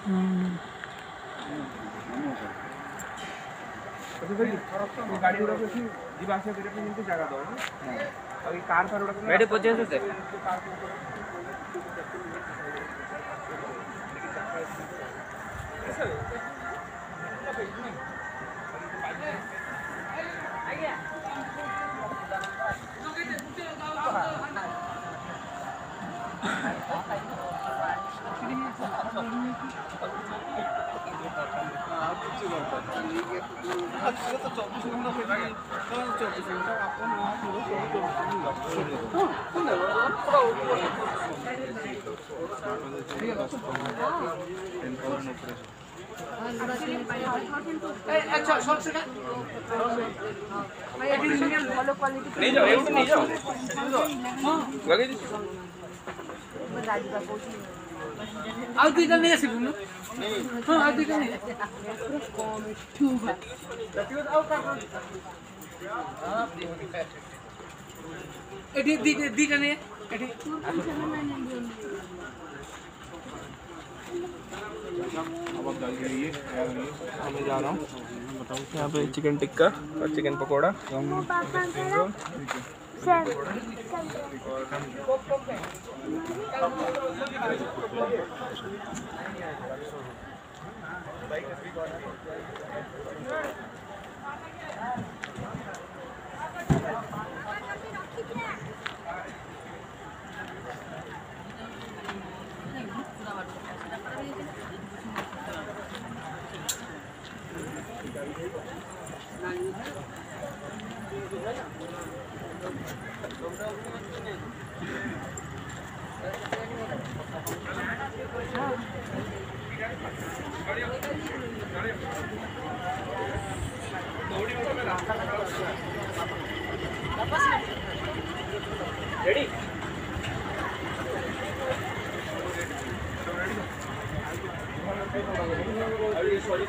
गाड़ी गुड़ा को जीवा आसिया करे पे जेंती जगह दो अब ये कार फार उड़ा बैठे पहुंचे से नहीं जाओ नहीं जाओ लगे ଆଉ ଦୁଇଟା ନେଇ ଆସିବୁ ନା ହଁ ଆଉ ଦୁଇଟା ନେଇ ଏଠି ଦିଟା ନେ ଏଠି मैं जा रहा हूँ यहाँ पे चिकन टिक्का और चिकन पकोड़ा रेडी सॉरी